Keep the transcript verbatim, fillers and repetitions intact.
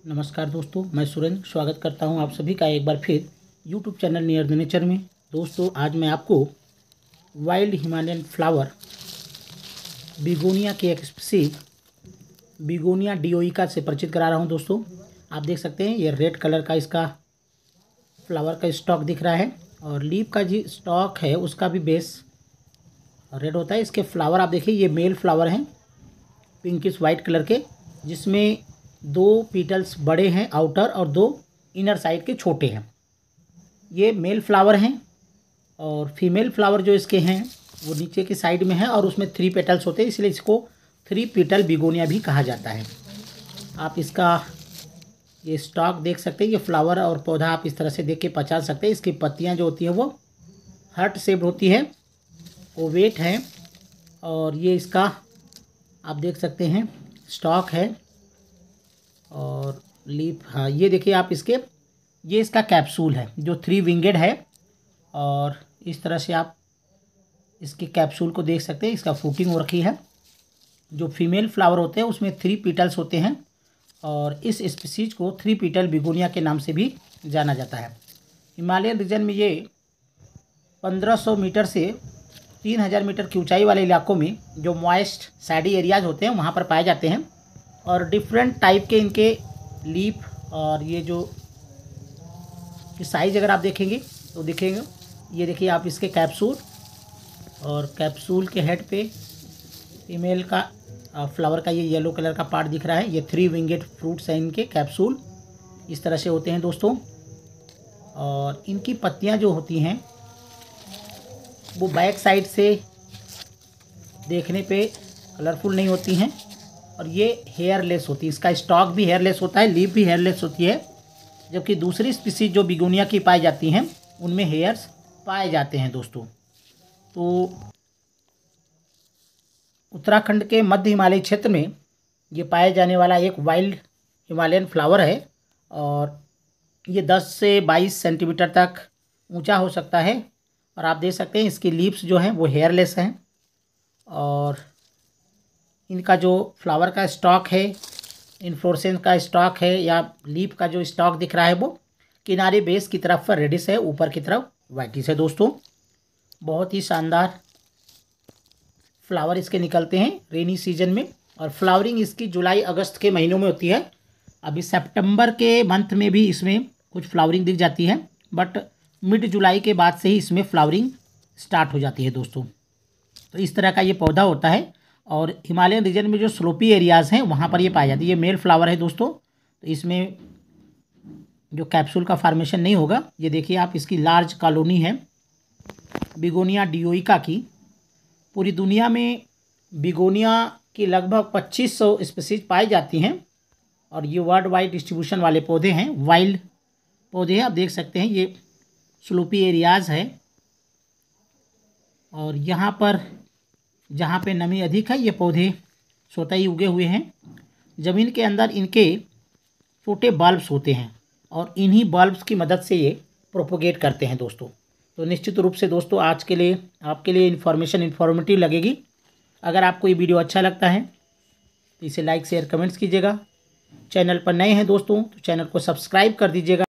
नमस्कार दोस्तों, मैं सुरेंद्र स्वागत करता हूं आप सभी का एक बार फिर YouTube channel near the nature में। दोस्तों, आज मैं आपको वाइल्ड हिमालयन फ्लावर बिगोनिया के एक स्पीसीज बिगोनिया डिओइका से परिचित करा रहा हूं। दोस्तों, आप देख सकते हैं ये रेड कलर का इसका फ्लावर का स्टॉक दिख रहा है और लीफ का जो स्टॉक है उसका भी बेस रेड होता है। इसके फ्लावर आप देखिए, ये मेल फ्लावर हैं पिंकिश वाइट कलर के, जिसमें दो पीटल्स बड़े हैं आउटर और दो इनर साइड के छोटे हैं। ये मेल फ्लावर हैं और फीमेल फ्लावर जो इसके हैं वो नीचे की साइड में है और उसमें थ्री पेटल्स होते हैं, इसलिए इसको थ्री पीटल बिगोनिया भी कहा जाता है। आप इसका ये स्टॉक देख सकते हैं, ये फ्लावर और पौधा आप इस तरह से देख के पहचान सकते हैं। इसकी पत्तियां जो होती हैं वो हार्ट शेप होती है, ओवेट है और ये इसका आप देख सकते हैं स्टॉक है और लीफ। हाँ, ये देखिए आप इसके ये इसका कैप्सूल है जो थ्री विंगेड है और इस तरह से आप इसके कैप्सूल को देख सकते हैं। इसका फूटिंग हो रखी है। जो फीमेल फ्लावर होते हैं उसमें थ्री पीटल्स होते हैं और इस स्पीसीज को थ्री पीटल बिगोनिया के नाम से भी जाना जाता है। हिमालयन रीजन में ये पंद्रह सौ मीटर से तीन हज़ार मीटर की ऊंचाई वाले इलाकों में जो मॉइस्ट सैडी एरियाज होते हैं वहाँ पर पाए जाते हैं और डिफरेंट टाइप के इनके लीफ और ये जो की साइज़ अगर आप देखेंगे तो दिखेंगे। ये देखिए आप इसके कैप्सूल और कैप्सूल के हेड पे फीमेल का फ्लावर का ये येलो कलर का पार्ट दिख रहा है। ये थ्री विंगेड फ्रूट्स हैं इनके कैप्सूल, इस तरह से होते हैं दोस्तों। और इनकी पत्तियां जो होती हैं वो बैक साइड से देखने पे कलरफुल नहीं होती हैं और ये हेयरलेस होती है। इसका स्टॉक भी हेयरलेस होता है, लीफ भी हेयरलेस होती है, जबकि दूसरी स्पीसीज जो बिगोनिया की पाई जाती हैं उनमें हेयर्स पाए जाते हैं दोस्तों। तो उत्तराखंड के मध्य हिमालय क्षेत्र में ये पाए जाने वाला एक वाइल्ड हिमालयन फ्लावर है और ये दस से बाईस सेंटीमीटर तक ऊंचा हो सकता है। और आप देख सकते हैं इसकी लीव्स जो हैं वो हेयरलेस हैं और इनका जो फ्लावर का स्टॉक है, इन्फ्लोरेसेंस का स्टॉक है या लीफ का जो स्टॉक दिख रहा है वो किनारे बेस की तरफ पर रेडिश है, ऊपर की तरफ वाइटिश है। दोस्तों, बहुत ही शानदार फ्लावर इसके निकलते हैं रेनी सीजन में और फ्लावरिंग इसकी जुलाई अगस्त के महीनों में होती है। अभी सितंबर के मंथ में भी इसमें कुछ फ्लावरिंग दिख जाती है, बट मिड जुलाई के बाद से ही इसमें फ्लावरिंग स्टार्ट हो जाती है दोस्तों। तो इस तरह का ये पौधा होता है और हिमालयन रीजन में जो स्लोपी एरियाज़ हैं वहाँ पर ये पाई जाती है। ये मेल फ्लावर है दोस्तों, तो इसमें जो कैप्सूल का फार्मेशन नहीं होगा। ये देखिए आप, इसकी लार्ज कॉलोनी है बिगोनिया डिओइका की। पूरी दुनिया में बिगोनिया की लगभग पच्चीस सौ स्पीसीज पाई जाती हैं और ये वर्ल्ड वाइड डिस्ट्रीब्यूशन वाले पौधे हैं, वाइल्ड पौधे हैं। आप देख सकते हैं ये स्लोपी एरियाज़ है और यहाँ पर जहाँ पे नमी अधिक है ये पौधे स्वतः ही उगे हुए हैं। ज़मीन के अंदर इनके छोटे बल्ब्स होते हैं और इन्हीं बल्ब्स की मदद से ये प्रोपोगेट करते हैं दोस्तों। तो निश्चित रूप से दोस्तों आज के लिए आपके लिए इन्फॉर्मेशन इन्फॉर्मेटिव लगेगी। अगर आपको ये वीडियो अच्छा लगता है तो इसे लाइक शेयर कमेंट्स कीजिएगा। चैनल पर नए हैं दोस्तों तो चैनल को सब्सक्राइब कर दीजिएगा।